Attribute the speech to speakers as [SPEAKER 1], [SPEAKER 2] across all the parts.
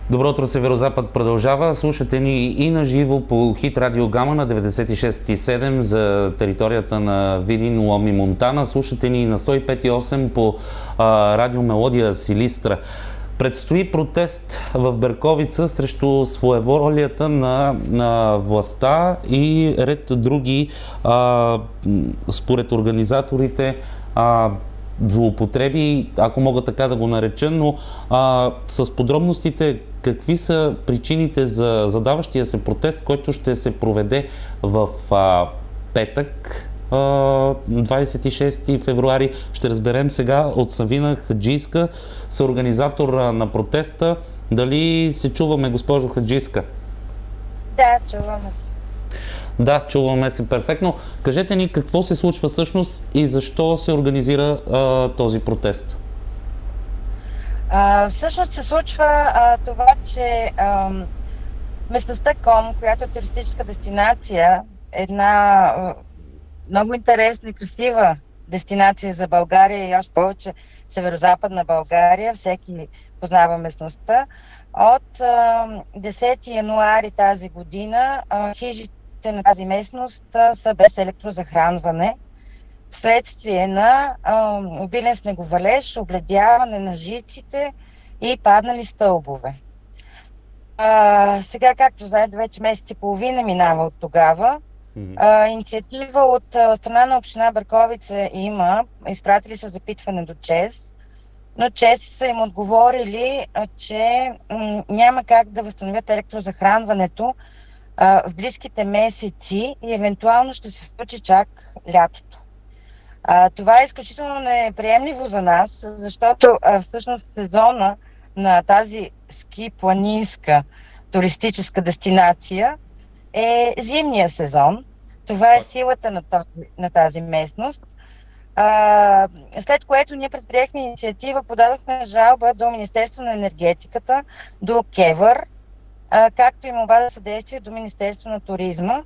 [SPEAKER 1] Добро утро, Северозапад продължава. Слушате ни и на живо по Хит Радио Гама на 96,7 за територията на Видин, Лом и Монтана. Слушате ни на 105,8 по Радио Мелодия Силистра. Предстои протест в Берковица срещу своеволията на властта и ред други, според организаторите, злоупотреби, ако мога така да го нареча, но с подробностите какви са причините за задаващия се протест, който ще се проведе в петък, 26 февруари. Ще разберем сега от Савина Хаджийска, съорганизатор на протеста. Дали се чуваме, госпожо Хаджийска?
[SPEAKER 2] Да, чуваме се.
[SPEAKER 1] Да, чуваме се перфектно. Кажете ни какво се случва всъщност и защо се организира този протест?
[SPEAKER 2] Всъщност се случва това, че местността Ком, която е туристическа дестинация, една много интересна и красива дестинация за България и още повече северозападна България, всеки познава местността. От 10 януари тази година хижите на тази местност са без електрозахранване вследствие на обилен снеговалеж, обледяване на жиците и паднали стълбове. Сега, както знаете, вече месец и половина минава от тогава. Инициатива от страна на община Берковица има, изпратили са запитване до ЧЕЗ, но ЧЕЗ са им отговорили, че няма как да възстановят електрозахранването в близките месеци и евентуално ще се случи чак лятото. Това е изключително неприемливо за нас, защото всъщност сезона на тази ски-планинска туристическа дестинация е зимния сезон. Това е силата на тази местност. След което ние предприехме инициатива, подадохме жалба до Министерство на енергетиката, до КЕВР, както и молба за съдействие до Министерство на туризма.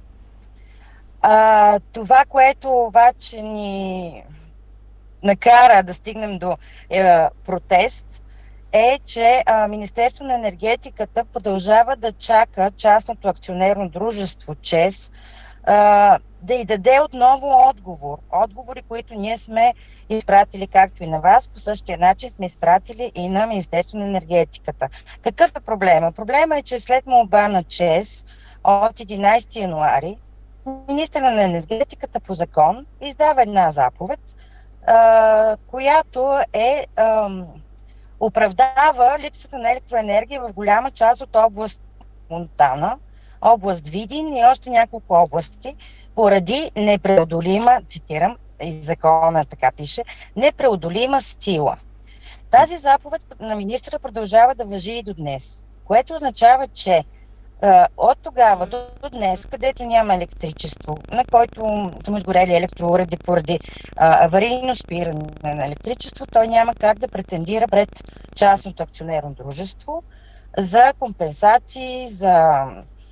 [SPEAKER 2] Това, което обаче ни накара да стигнем до протест, е, че Министерство на енергетиката продължава да чака частното акционерно дружество ЧЕЗ да й даде отново отговори, които ние сме изпратили както и на вас, по същия начин сме изпратили и на Министерство на енергетиката. Какъв е проблема? Проблема е, че след молба на ЧЕЗ от 11 януари министърът на енергетиката по закон издава една заповед, която оправдава липсата на електроенергия в голяма част от област Монтана, област Видин и още няколко области, поради непреодолима, цитирам, и закона така пише, непреодолима сила. Тази заповед на министра продължава да важи и до днес, което означава, че от тогава до днес, където няма електричество, на който са му изгорели електроуреди поради аварийно спиране на електричество, той няма как да претендира пред частното акционерно дружество за компенсации, за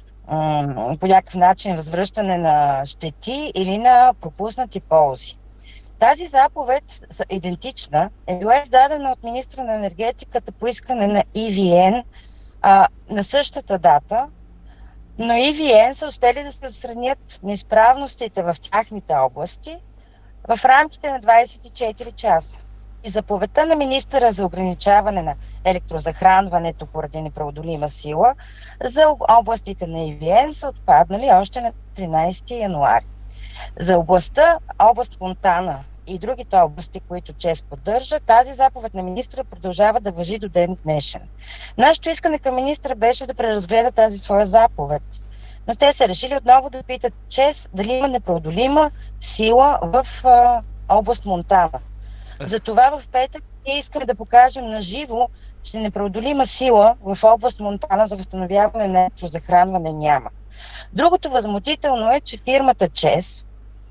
[SPEAKER 2] по някакъв начин възвръщане на щети или на пропуснати ползи. Тази заповед, идентична, е била издадена от министра на енергетиката по искане на EVN на същата дата, но EVN са успели да се отстранят неизправностите в тяхните области в рамките на 24 часа. И заповедта на министъра за ограничаване на електрозахранването поради непреодолима сила за областите на EVN са отпаднали още на 13 януари. За област Монтана и другите области, които ЧЕЗ поддържа, тази заповед на министра продължава да важи до ден днешен. Нашето искане към министра беше да преразгледа тази своя заповед, но те са решили отново да питат ЧЕЗ дали има непреодолима сила в област Монтана. Затова в петък ние искаме да покажем на живо, че непреодолима сила в област Монтана за възстановяване на електрозахранване няма. Другото възмутително е, че фирмата ЧЕЗ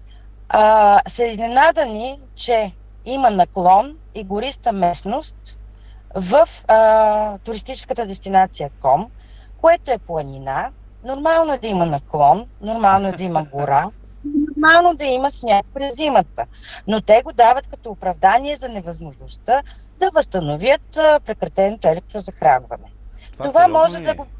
[SPEAKER 2] са изненадани, че има наклон и гориста местност в туристическата дестинация Ком, което е планина. Нормално е да има наклон, нормално е да има гора, нормално да има сняг през зимата. Но те го дават като оправдание за невъзможността да възстановят прекратеното електрозахранване.
[SPEAKER 1] Това
[SPEAKER 2] Това
[SPEAKER 1] сериозно
[SPEAKER 2] може
[SPEAKER 1] ли
[SPEAKER 2] да
[SPEAKER 1] е?
[SPEAKER 2] го...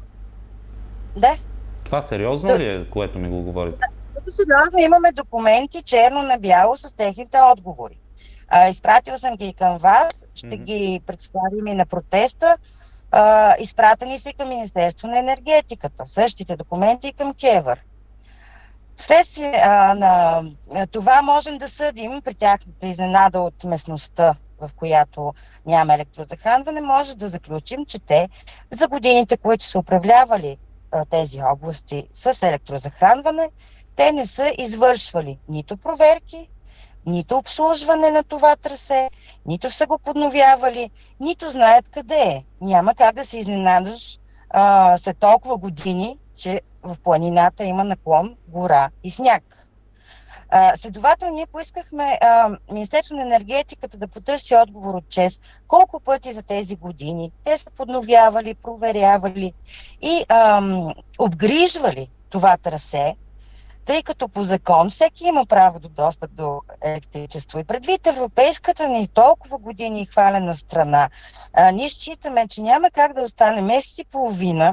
[SPEAKER 2] Да.
[SPEAKER 1] Това сериозно ли е, което ми го говорите?
[SPEAKER 2] Много сериозно имаме документи черно на бяло с техните отговори. Изпратила съм ги към вас, ще
[SPEAKER 1] Мгм.
[SPEAKER 2] ги представим и на протеста. Изпратени са и към Министерство на енергетиката. Същите документи и към КЕВР. Вследствие на това можем да съдим при тяхната изненада от местността, в която няма електрозахранване, може да заключим, че те за годините, които са управлявали тези области с електрозахранване, те не са извършвали нито проверки, нито обслужване на това трасе, нито са го подновявали, нито знаят къде е. Няма как да се изненадаш след толкова години, че в планината има наклон, гора и сняг. Следователно, ние поискахме Министерство на енергетиката да потърси отговор от ЧЕЗ колко пъти за тези години те са подновявали, проверявали и обгрижвали това трасе, тъй като по закон всеки има право до достъп до електричество. И предвид европейската ни толкова години хвалена страна, ние считаме, че няма как да остане месец и половина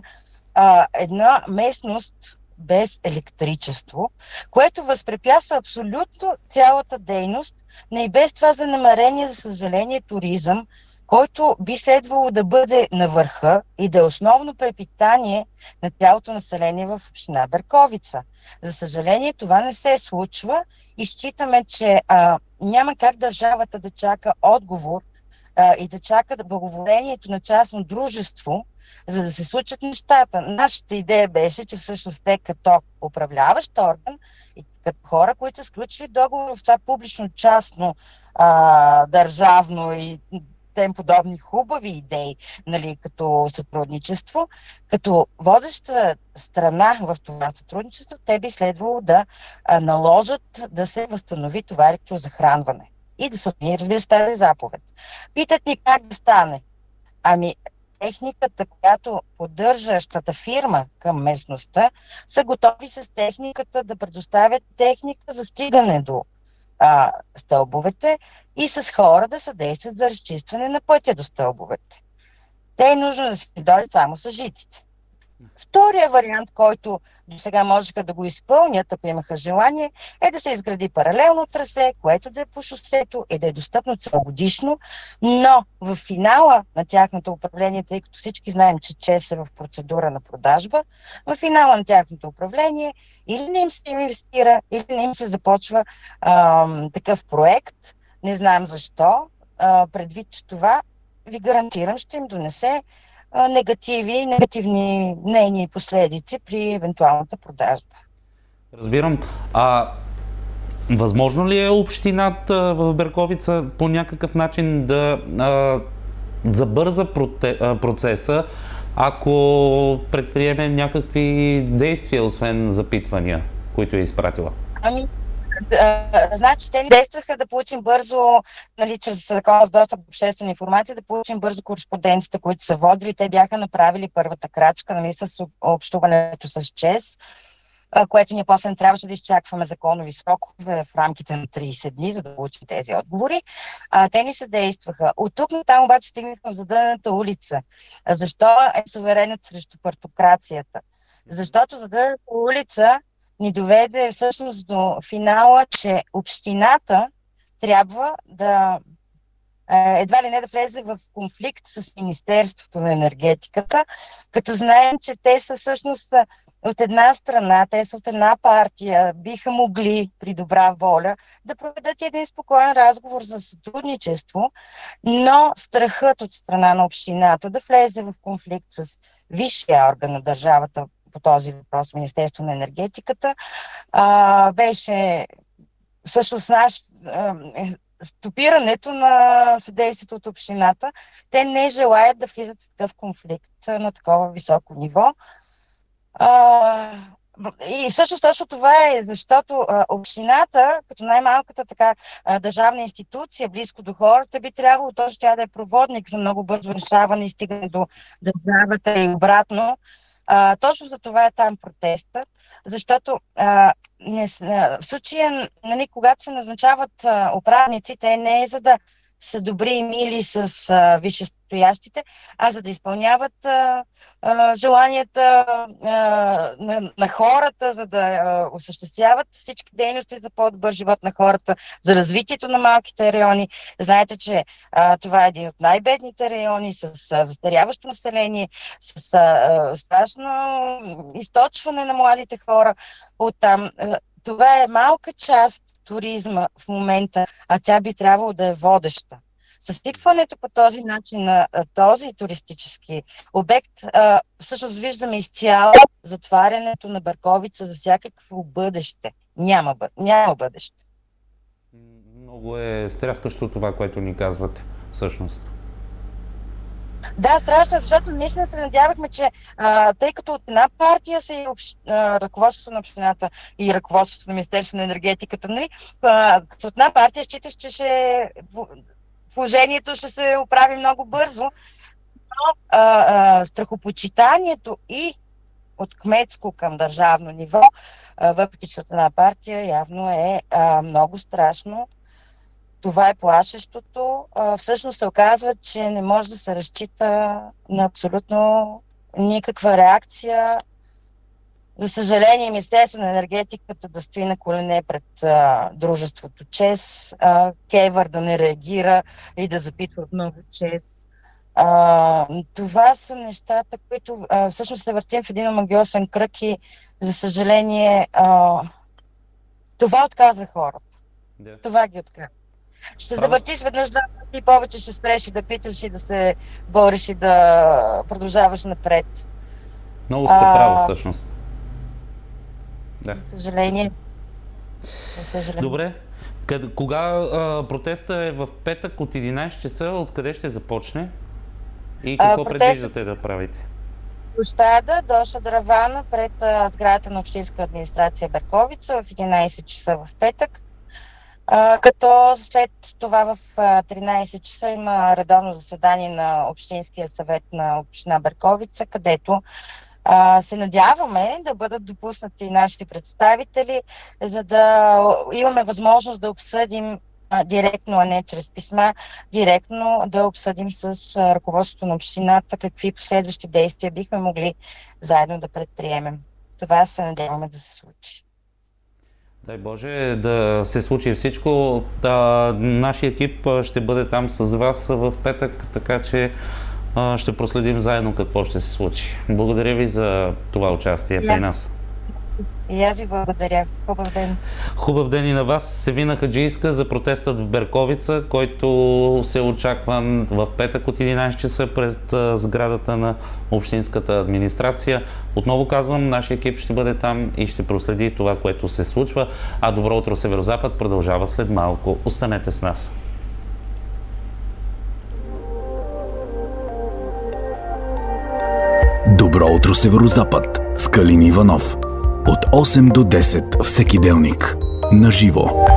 [SPEAKER 2] една местност без електричество, което възпрепятства абсолютно цялата дейност на и без това за намерение, за съжаление, туризъм, който би следвало да бъде на върха и да е основно препитание на цялото население в община Берковица. За съжаление, това не се случва и считаме, че няма как държавата да чака отговор и да чака благоволението на частно дружество, за да се случат нещата. Нашата идея беше, че всъщност те като управляващ орган и като хора, които са сключили договор в това публично-частно държавно и тем подобни хубави идеи, нали, като сътрудничество, като водеща страна в това сътрудничество, те би следвало да наложат да се възстанови това електрозахранване и да се отмени, разбира се, тази заповед. Питат ни как да стане. Ами, техниката, която поддържащата фирма към местността, са готови с техниката да предоставят техника за стигане до стълбовете и с хора да съдействат за разчистване на пътя до стълбовете. Те е нужно да си дойдат само с жиците. Втория вариант, който до сега можеха да го изпълнят, ако имаха желание, е да се изгради паралелно трасе, което да е по шосето и да е достъпно целогодишно, но в финала на тяхното управление, тъй като всички знаем, че ЧЕЗ е в процедура на продажба, в финала на тяхното управление или не им се инвестира, или не им се започва такъв проект. Не знам защо. Предвид това, ви гарантирам, ще им донесе негативни мнения и последици при евентуалната продажба.
[SPEAKER 1] Разбирам. Възможно ли е общината в Берковица по някакъв начин да забърза процеса, ако предприеме някакви действия, освен запитвания, които е изпратила?
[SPEAKER 2] Значи, те действаха да получим бързо, нали, чрез закона с достъп до обществена информация, да получим бързо кореспонденцията, които са водили. Те бяха направили първата крачка, нали, с общуването с ЧЕЗ, което ние после не трябваше да изчакваме законови срокове в рамките на 30 дни, за да получим тези отговори. Те ни съдействаха. От тук натам обаче стигнахме в задънената улица. Защо е суверенът срещу партокрацията? Защото задънената улица ни доведе всъщност до финала, че общината трябва да едва ли не да влезе в конфликт с Министерството на енергетиката, като знаем, че те са всъщност от една страна, те са от една партия, биха могли при добра воля да проведат един спокоен разговор за сътрудничество, но страхът от страна на общината да влезе в конфликт с висшия орган на държавата по този въпрос, Министерство на енергетиката, беше всъщност стопирането на съдействието от общината. Те не желаят да влизат в такъв конфликт на такова високо ниво. И всъщност точно това е, защото общината, като най-малката така държавна институция, близко до хората, би трябвало точно тя да е проводник за много бързо решаване и стигане до държавата и обратно. Точно за това е там протестът, защото в случая, нали, когато се назначават управници, те не е за да са добри и мили с висшестоящите, а за да изпълняват желанията на хората, за да осъществяват всички дейности за по-добър живот на хората, за развитието на малките райони. Знаете, че това е един от най-бедните райони с застаряващо население, с страшно източване на младите хора оттам. Това е малка част туризма в момента, а тя би трябвало да е водеща. Съсипването по този начин на този туристически обект, всъщност виждаме изцяло затварянето на Берковица за всякакво бъдеще. Няма бъдеще.
[SPEAKER 1] Много е стряскащо това, което ни казвате, всъщност.
[SPEAKER 2] Да, страшно, защото наистина се надявахме, че тъй като от една партия са и ръководството на общината и ръководството на Министерството на енергетиката, нали, от една партия считаш, че положението ще се оправи много бързо, но страхопочитанието и от кметско към държавно ниво, въпреки че от една партия явно е много страшно. Това е плашещото. Всъщност се оказва, че не може да се разчита на абсолютно никаква реакция. За съжаление, Министерството на енергетиката да стои на колене пред дружеството ЧЕЗ, КЕВР да не реагира и да запитва отново ЧЕЗ. Това са нещата, които всъщност се въртим в един омагьосан кръг и, за съжаление, това отказва хората. Yeah. Това ги отказва. Ще завъртиш веднъж два пъти и повече ще спреш и да питаш и да се бориш и да продължаваш напред.
[SPEAKER 1] Много сте права, всъщност. Да.
[SPEAKER 2] За съжаление.
[SPEAKER 1] Добре. Кога протеста е в петък от 11 часа, откъде ще започне? И какво предвиждате да правите?
[SPEAKER 2] Площада до Шадравана пред сградата на Общинска администрация Берковица в 11 часа в петък. Като след това в 13 часа има редовно заседание на Общинския съвет на община Берковица, където се надяваме да бъдат допуснати нашите представители, за да имаме възможност да обсъдим директно, а не чрез писма, директно да обсъдим с ръководството на общината какви последващи действия бихме могли заедно да предприемем. Това се надяваме да се случи.
[SPEAKER 1] Дай Боже да се случи всичко. Нашия екип ще бъде там с вас в петък, така че ще проследим заедно какво ще се случи. Благодаря ви за това участие при нас.
[SPEAKER 2] И аз ви благодаря. Хубав ден.
[SPEAKER 1] Хубав ден и на вас. Севина Хаджийска за протестът в Берковица, който се очаква в петък от 11 часа пред сградата на Общинската администрация. Отново казвам, нашия екип ще бъде там и ще проследи това, което се случва. А Добро утро Северозапад продължава след малко. Останете с нас.
[SPEAKER 3] Добро утро Северозапад с Калин Иванов. От 8 до 10 всеки делник. На живо.